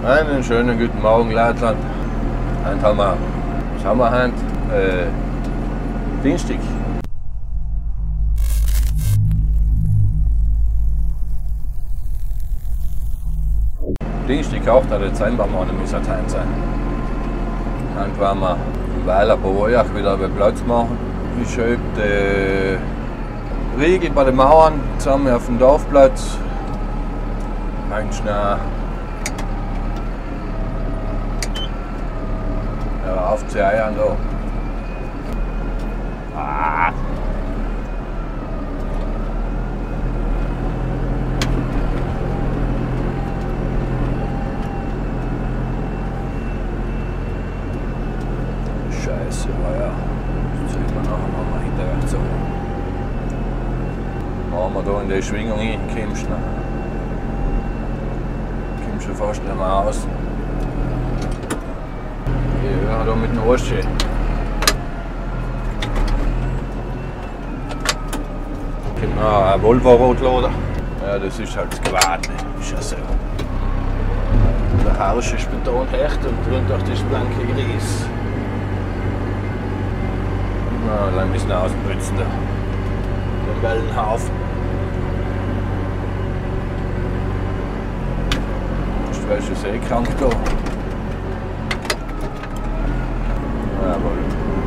Einen schönen guten Morgen, Leutland. Heute haben wir, was haben wir heute? Dienstag. Dienstag, 8. Dezember, muss es heute sein. Heute werden wir im Weiler Bauerjach wieder Platz machen. Ich schiebe die Riegel bei den Mauern zusammen auf dem Dorfplatz. Ganz schnell. Ja, auf zu Eiern da. Ah. Scheiße, ja. Jetzt sehen wir nachher mal hinterher so. Machen wir da in die Schwingung hin, kommst du schon fast nicht mehr aus. Ja, da mit dem Ostsee. Kommt noch ein Volvo-Rotlader. Ja, das ist halt das Gewand, ist ja so. Der Haus ist betonhecht und drunter das blanke Gries. Na, dann ein bisschen ausputzen da. Den Wellenhaufen. Du bist schon sehr krank da. Jawohl.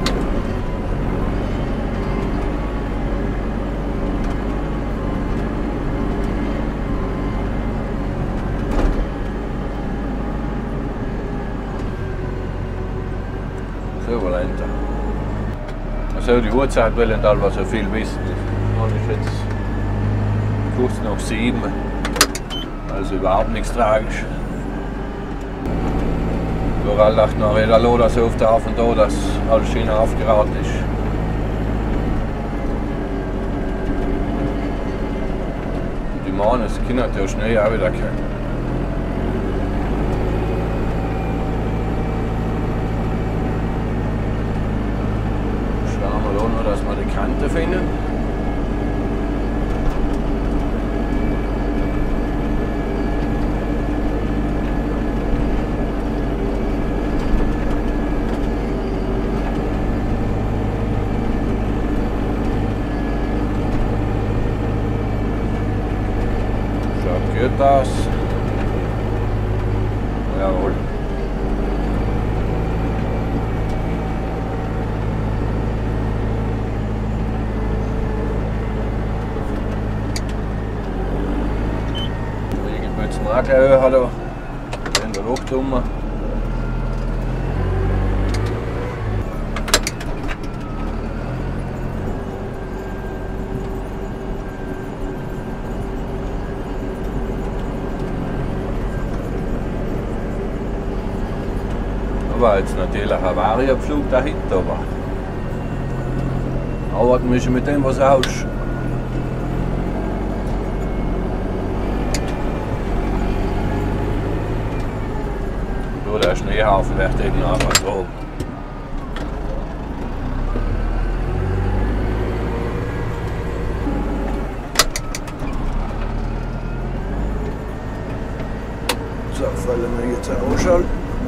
So, Valenta. Also die Uhrzeit will nicht allweil so viel wissen. Das ist jetzt kurz nach 7. Also überhaupt nichts tragisch. Überall dachte noch jeder Loder so oft auf und da, dass alles schön aufgeraut ist. Die Mann, das Kind hat ja Schnee auch wieder können. Schauen wir da noch, dass wir die Kante finden. Geht das? Jawohl. Regelbötzen auch gleich höher da. Den da hoch. War jetzt natürlich ein Variapflug dahinter war. Aber wir müssen mit dem was aus. So, der Schneehaufen wird eben einfach so. So, fallen wir jetzt ausschalten.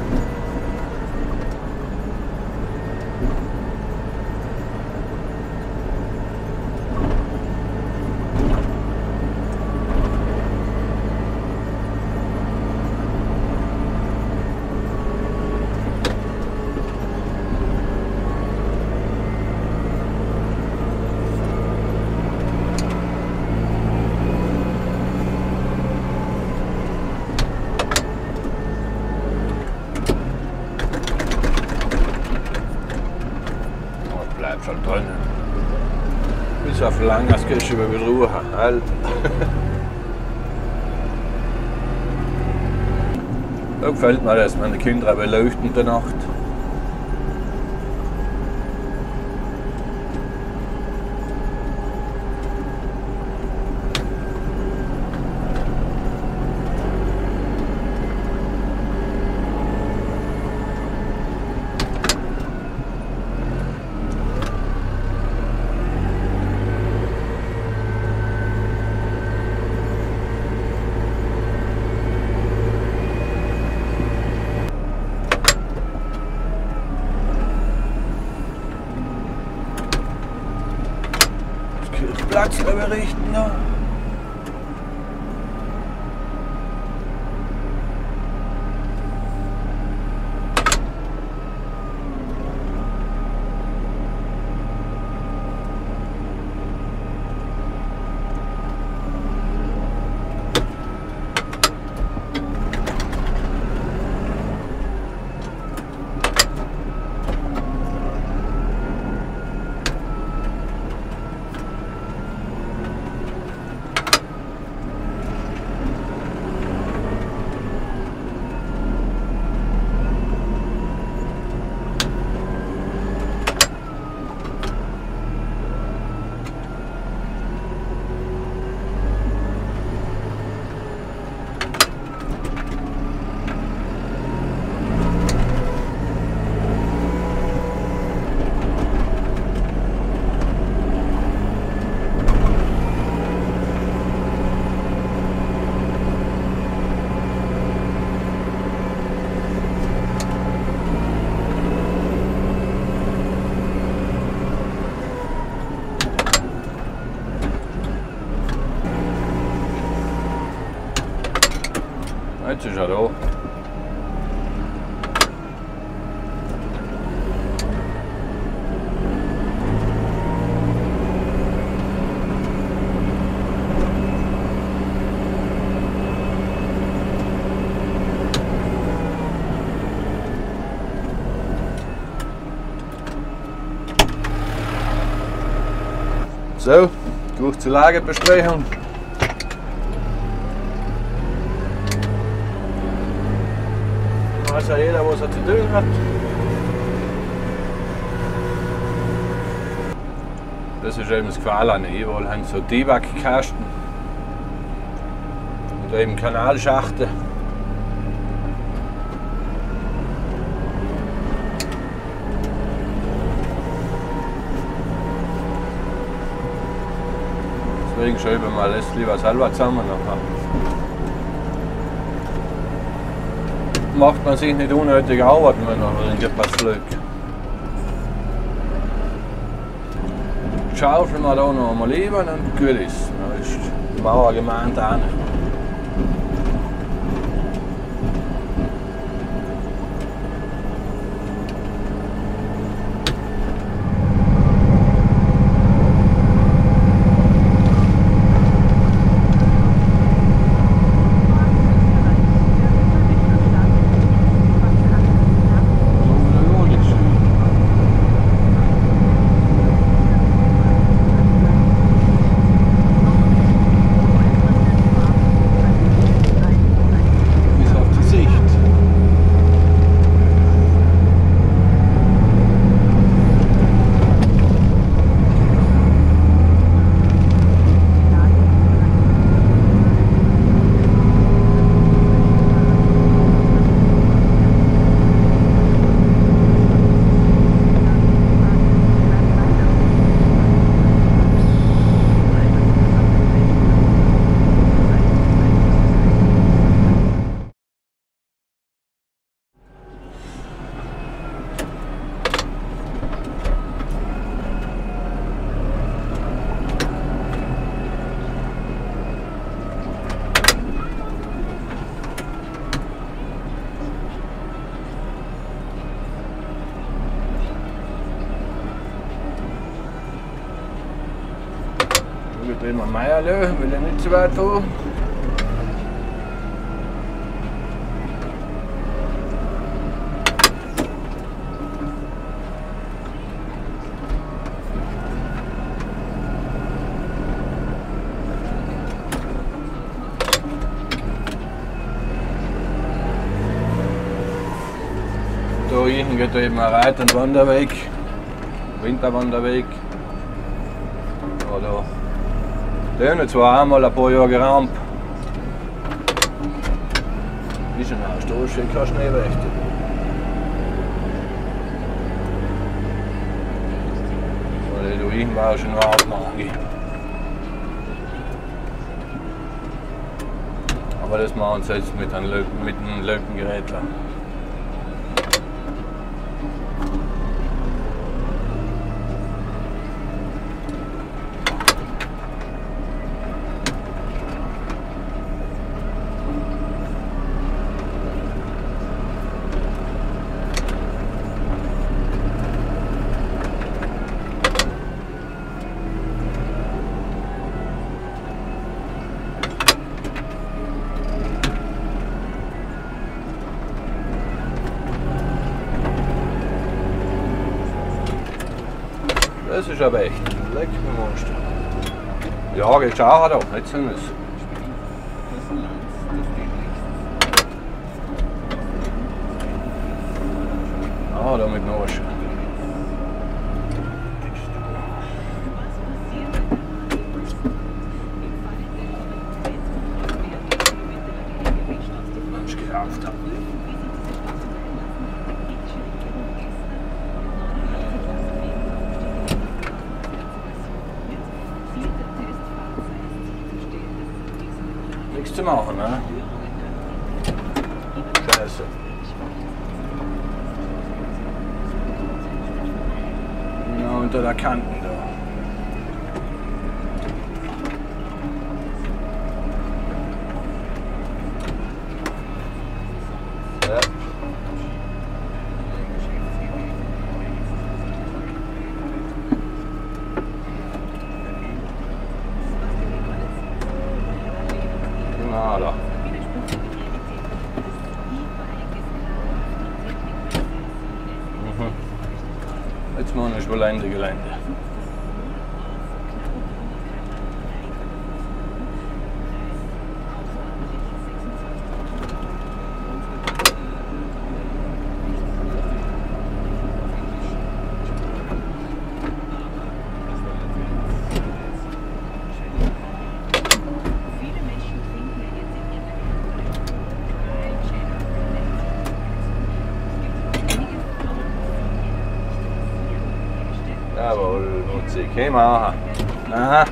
Bleibt schon drin. Bis auf lang, das kannst du wieder Ruhe haben. Da gefällt mir das, meine Kinder beleuchten in der Nacht. Platz berichten. Ne? Jetzt ist er da. So, durch zur Lagebesprechung. Weiß ja jeder, was er zu tun hat. Das ist eben das Gefallene. Überall haben so Debug-Kasten und eben Kanalschachte. Deswegen schreiben wir das lieber selber zusammen. Macht man sich nicht unnötig arbeiten, wenn noch irgendetwas fliegt. Schaufeln wir da noch einmal lieber und gut ist. Dann ist die Mauer gemeint auch nicht. Ich will mal Meier lösen, will er nicht zu weit tun. Da hinten geht eben ein Reit- und Wanderweg, Winterwanderweg. Oder der hat zwar einmal ein paar Jahre gerammt. Ist ein Haus, da ist keine Schneewächte. Weil da hinten war schon eine Abmachung. Aber das machen sie jetzt mit einem Lötengerät. Das ist aber echt ein leckeres Monster. Ja, geht auch da, nicht so nice. Ah, da mit Nosch. Nichts zu machen, ne? Scheiße. Ja, unter der Kanten da. Ja. Genau da. Jetzt machen wir schon Gelände. Jawohl, Nutzi, geh mal. Aha.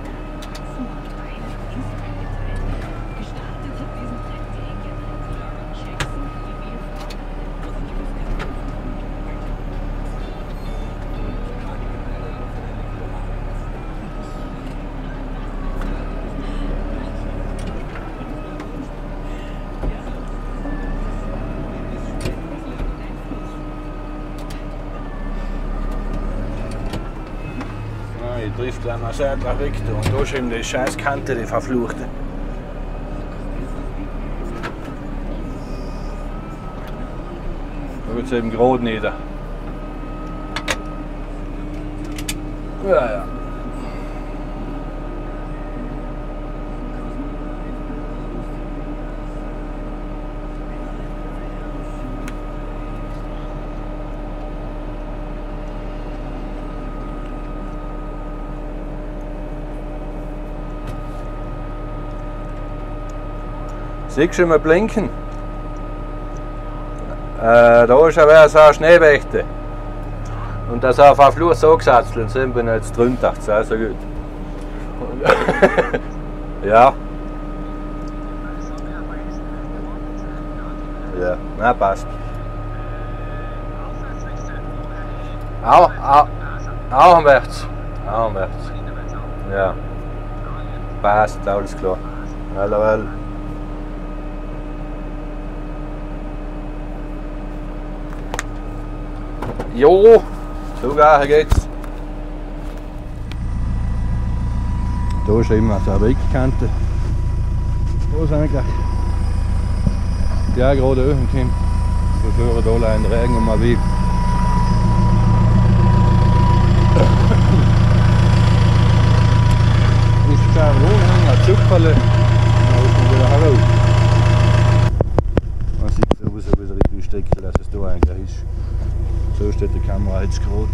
Ich trifft an einer Seite weg und da ist eben die scheiß Kante, die verfluchte. Da wird es eben gerade nieder. Ja, ja. Siehst du mal blinken? Da ist aber so eine Schneebächte. Und das auf den Fluss so gesetzt und sind wir jetzt drunter. Das ist also gut. Ja. Ja, na passt. Auenwärts. Auenwärts. Ja. Passt, alles klar. Well. Jo, sogar geht's. Da ist immer so eine Wegkante. Da ist eigentlich ja gerade oben kommt. Bevor da in den Regen und mal weg. Ist klar, wo ein Zupferle. Dann ist man wieder heraus. Man sieht sowieso wieder die Strecke, dass es da eigentlich ist. So steht die Kamera jetzt gerade.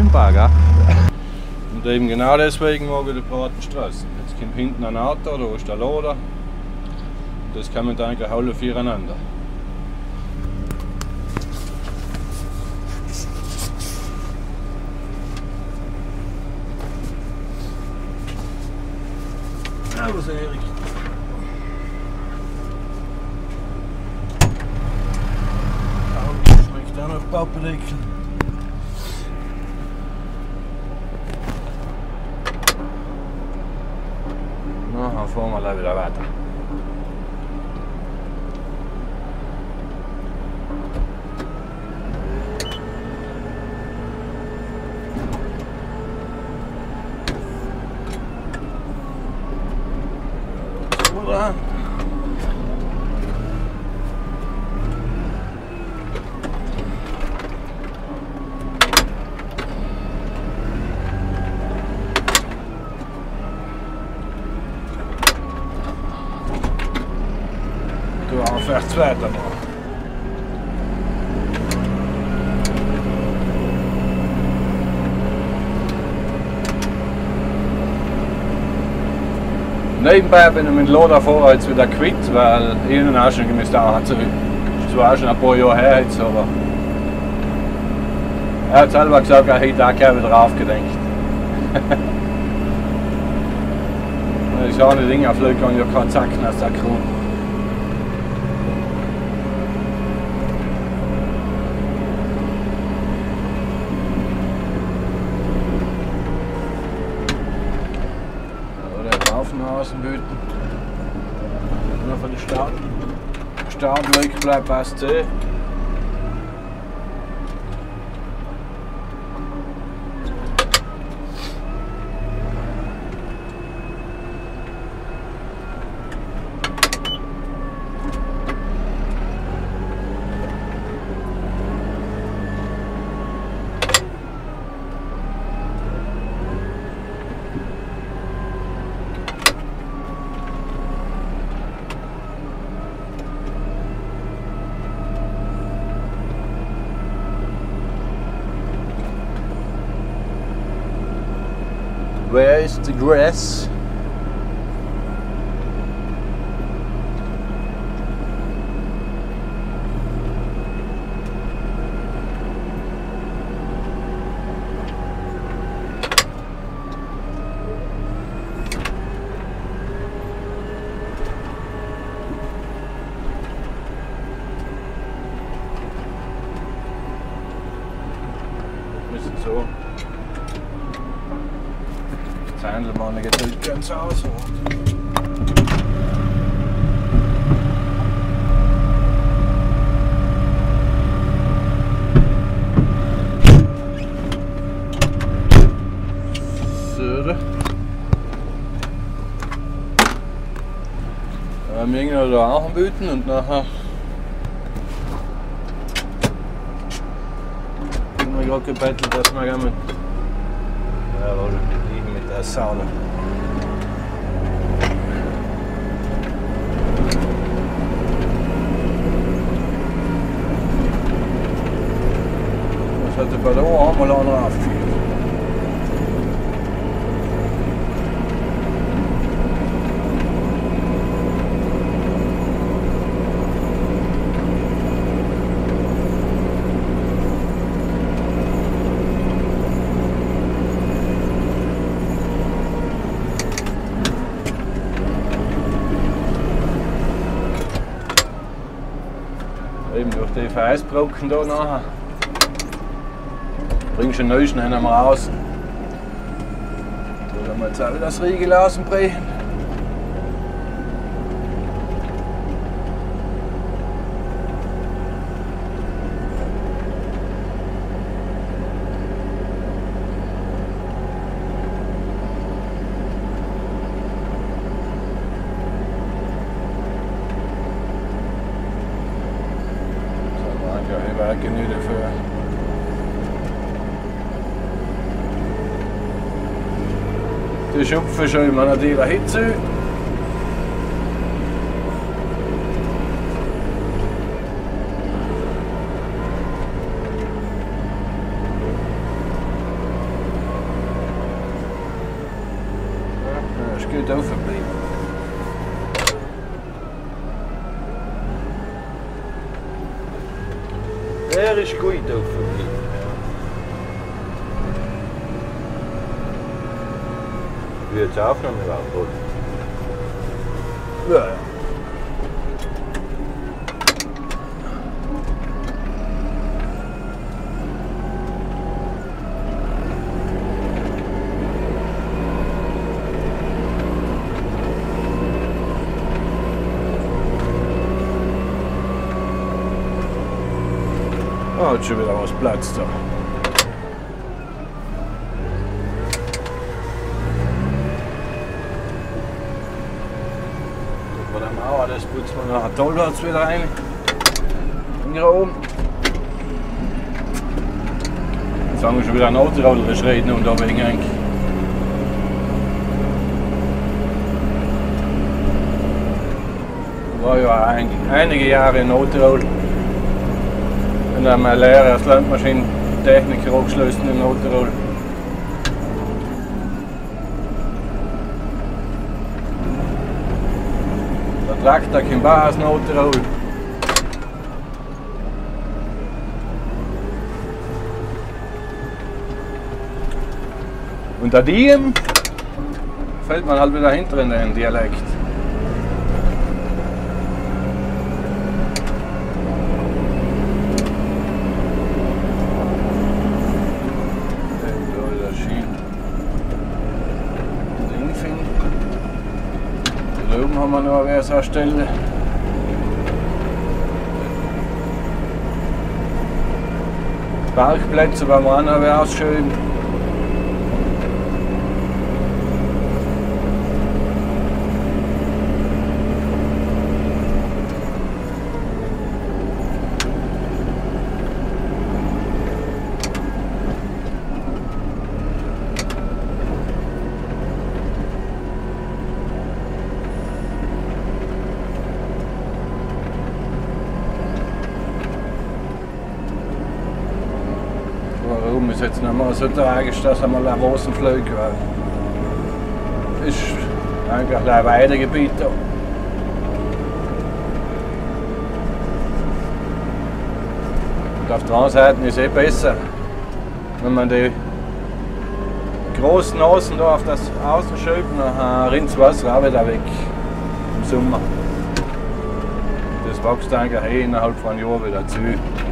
dankbar, gell? Und eben genau deswegen mag ich die breiten Straßen. Jetzt kommt hinten ein Auto, da ist der Lader. Das kann man dann eigentlich alle viereinander. Ja, was ist Erik? Schmeckt auch noch Pappendeckel. Na, dann fahren wir gleich wieder weiter. So, du aufwärts weitermachen. Nebenbei bin ich mit dem Loderfahrer jetzt wieder quitt, weil ich ihn auch schon gemisst habe. Es war auch schon ein paar Jahre her jetzt, aber er hat selber gesagt, er hätte auch gerne wieder aufgedenkt. Wenn ich auch eine Dinge fliege, kann ich ja keinen Zacken aus der Crew. Außenbüten. Nur von der Startweg bleibt passt eh. Where is the grass? Müssen so. Handelmann geht nicht ganz aus. So. Wir gehen da auch anbieten und nachher haben wir gerade gebettelt, dass wir gerne mit der Sauna. Das hatte bei der Ohr mal auch noch aufgeführt. Eben durch die Felsbrocken da nachher. Bringst du den neuesten haben wir raus. Da werden wir jetzt auch wieder das Riegel außenbrechen. Werken nu dafür. Die Schupfen schon in meiner Dealer Hitze. gut aufgeblieben. Der ist gut aufgeblieben. Wie jetzt Aufnahme war, oder? Ja, ja. Oh, hat schon wieder was Platz da. Von der Mauer, das putzen wir nachher Tollholz wieder rein. Hier oben. Jetzt haben wir schon wieder einen Autoroller geschrien und da wegen eigentlich. War ja einige Jahre in Autoroller. Und dann meine Lehre als Landmaschinentechniker abgeschlossen in Autoroller. Der Traktor kommt auch aus dem Autoroller. Und an dem fällt man halt wieder hinter in den Dialekt. Da oben haben wir noch eine Stelle. Parkplätze werden wir auch noch ausschieben. Warum ist jetzt nicht mehr so tragisch, dass einmal ein Wassenflug war? Ist eigentlich ein Weidegebiet da. Und auf der anderen Seite ist es besser, wenn man die großen Nasen da auf das Außen schiebt, dann rinnt das Wasser auch wieder weg im Sommer. Das wächst eigentlich innerhalb von einem Jahr wieder zu.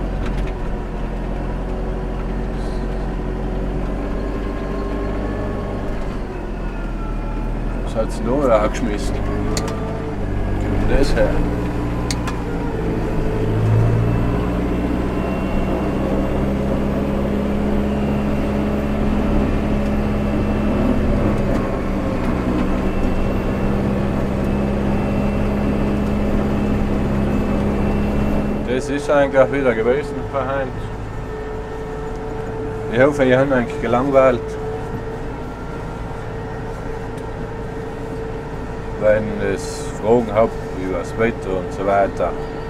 Was hat es da auch geschmissen? Gib das her. Das ist eigentlich wieder gewesen für heute. Ich hoffe, ihr habt euch gelangweilt. Wenn es Fragen habt über das Wetter und so weiter.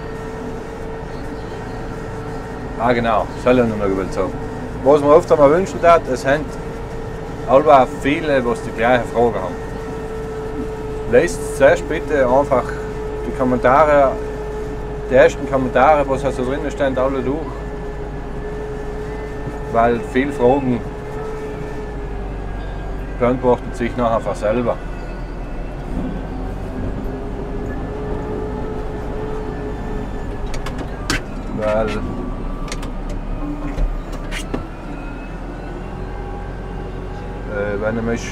Ah genau, soll ich noch mal sagen. Was wir oft einmal wünschen, es sind allweil viele, die die gleiche Frage haben. Lest zuerst bitte einfach die Kommentare, die ersten Kommentare, was also drinnen stehen, alle durch. Weil viele Fragen beantworten sich nachher von selber. Weil wenn ich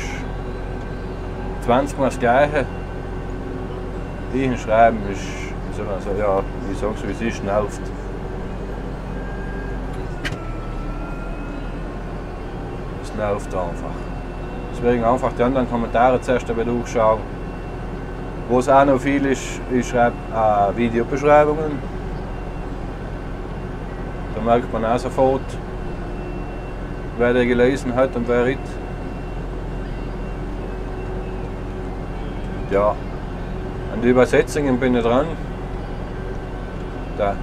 20 Mal das Gleiche hinschreiben, ist, wie soll man sagen, ja, ich sag's wie es ist, nervt. Es nervt einfach. Deswegen einfach die anderen Kommentare zuerst einmal durchschauen. Was auch noch viel ist, ich schreibe Videobeschreibungen. Da merkt man auch sofort, wer der gelesen hat und wer nicht. Ja, an die Übersetzungen bin ich dran. Da,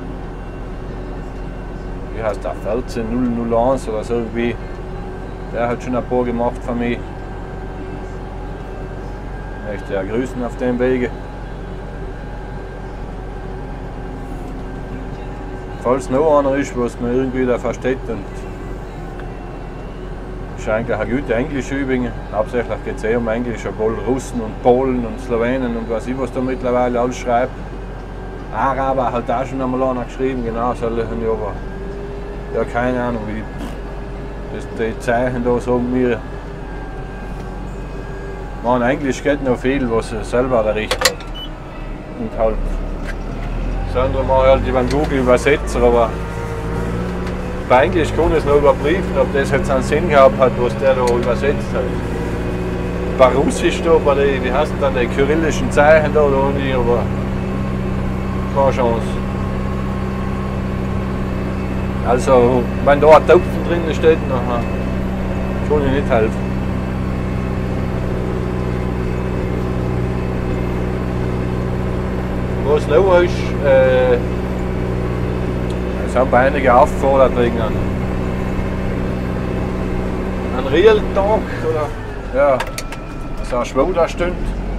wie heißt der, 14001 oder so irgendwie. Der hat schon ein paar gemacht von mir. möchte ja grüßen auf dem Wege. Falls noch einer ist, was man irgendwie da versteht, und ist eigentlich eine gute Englischübung. Hauptsächlich geht es um Englisch, obwohl Russen und Polen und Slowenen und was ich was da mittlerweile alles schreibt. Araber hat auch schon einmal einer geschrieben, genau solche, aber ja, keine Ahnung, wie das die Zeichen da sagen mir. Man, Englisch geht noch viel, was selber errichtet. Und halt, das andere mache ich halt über den Google Übersetzer, aber bei Englisch kann ich es noch überprüfen, ob das jetzt einen Sinn gehabt hat, was der da übersetzt hat. Bei Russisch da, bei den, wie heißt dann die kyrillischen Zeichen da nicht, aber keine Chance. Also, wenn da ein Topfen drin steht, dann kann ich nicht helfen. Was noch ist, es haben einige aufgefordert wegen einem Real-Tag oder ja, so eine Schwulerstunde.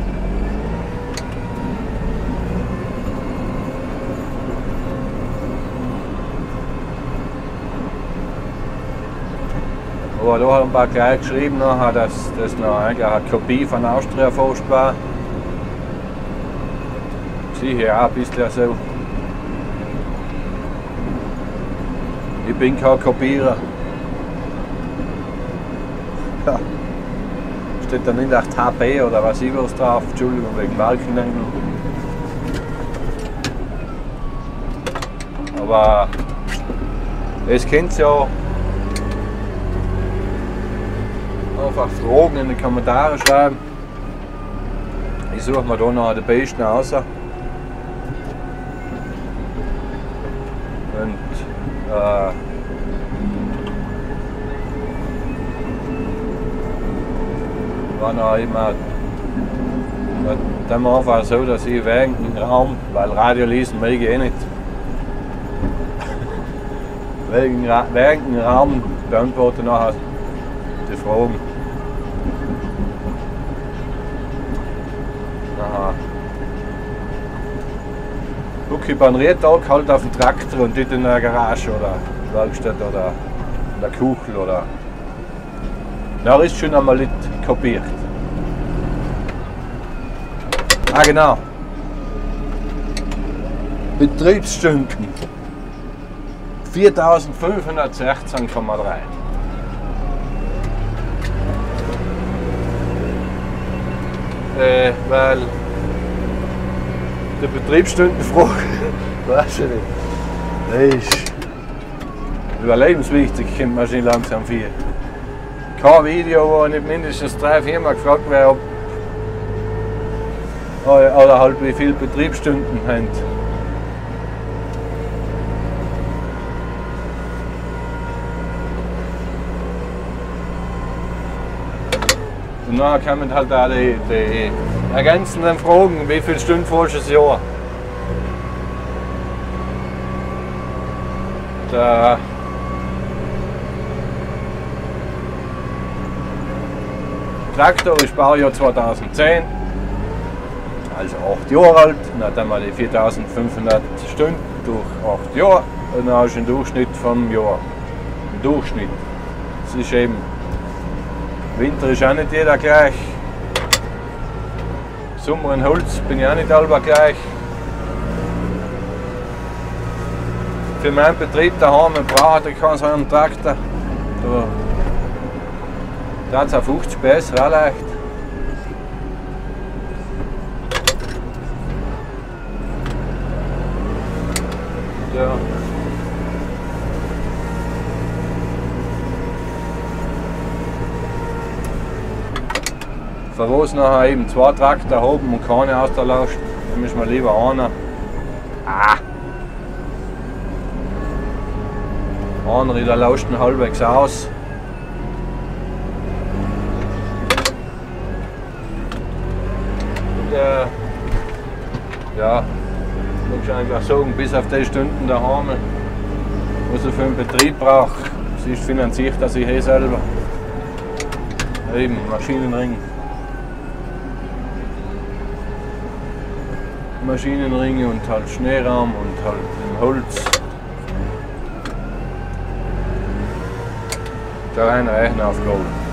Aber da haben ein paar gleich geschrieben, dass das noch eigentlich eine Kopie von Austria Forst war. Sicher auch ein bisschen so. Ich bin kein Kopierer. Ja. Steht da nicht echt HP oder was ich was drauf, Entschuldigung wegen Markennennung. Aber es kennt ja. Einfach Fragen in die Kommentare schreiben. Ich suche mir da noch den besten raus. Und war noch immer dann einfach so, dass ich während dem Raum, weil Radio lesen mag ich eh nicht, während dem Raum beantworte nachher die Fragen. Aha. Guck ich beim Rehtag halt auf den Traktor und nicht in der Garage oder Werkstatt oder in der Kuchel oder. Da ist schon einmal nicht kopiert. Ah genau. Betriebsstunden 4516,3. Weil die Betriebsstundenfrage, weiß ich nicht, das ist überlebenswichtig, kommt man schon langsam viel. Kein Video, wo nicht mindestens 3-4 Mal gefragt wäre, oder halt wie viele Betriebsstunden haben. Und dann kommen halt auch die ergänzenden Fragen, wie viele Stunden fährst du das Jahr? Der Traktor ist Baujahr 2010, also 8 Jahre alt. Dann haben wir die 4500 Stunden durch 8 Jahre und dann hast du einen Durchschnitt vom Jahr. Ein Durchschnitt. Das ist eben, Winter ist auch nicht jeder gleich. Sommer in Holz bin ich auch nicht alle gleich. Für meinen Betrieb daheim brauche ich keinen so einen Traktor. Da hat es auf 50 PS auch leicht. Ja. Für was nachher eben 2 Traktor haben und keine aus der Last, dann müssen wir lieber einer. Einer, der lauscht ihn halbwegs aus. Ja, muss ich eigentlich sagen, bis auf die Stunden daheim, was er für einen Betrieb braucht. Es ist finanziert, dass ich selber. Eben, Maschinenring. Maschinenringe und halt Schneeraum und halt im Holz. Da rein Reichen aufgehoben.